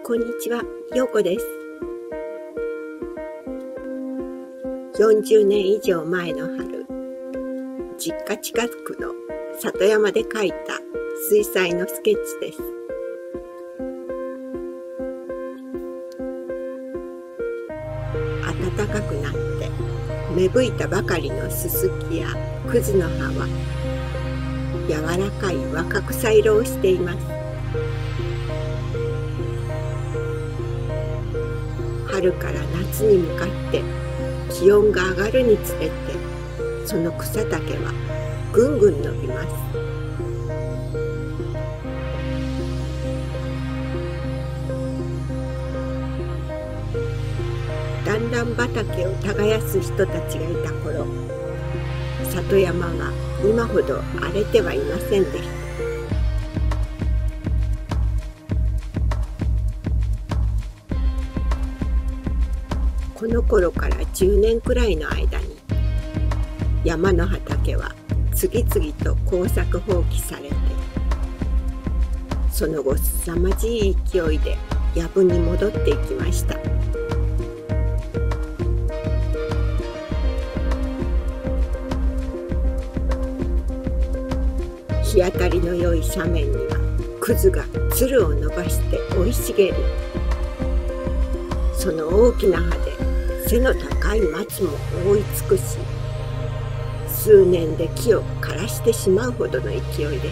こんにちは、ようこです。40年以上前の春、実家近くの里山で描いた水彩のスケッチです。暖かくなって芽吹いたばかりのススキやクズの葉は柔らかい若草色をしています。春から夏に向かって気温が上がるにつれて、その草丈はぐんぐん伸びます。段々畑を耕す人たちがいた頃、里山は今ほど荒れてはいませんでした。この頃から10年くらいの間に、山の畑は次々と耕作放棄されて、その後凄まじい勢いで藪に戻っていきました。日当たりの良い斜面にはクズがつるを伸ばして生い茂り、その大きな葉で背の高い松も覆い尽くし、数年で木を枯らしてしまうほどの勢いです。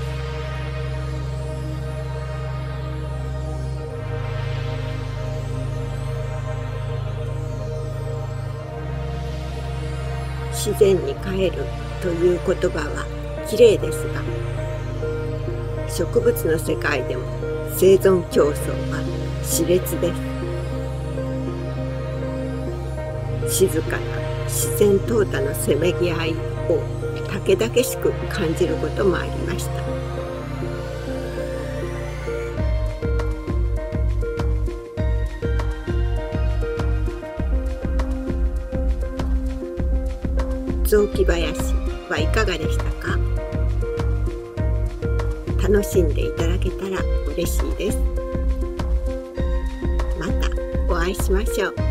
自然に帰るという言葉はきれいですが、植物の世界でも生存競争は熾烈です。静かな自然淘汰のせめぎ合いをたけだけしく感じることもありました。雑木林はいかがでしたか？楽しんでいただけたら嬉しいです。またお会いしましょう。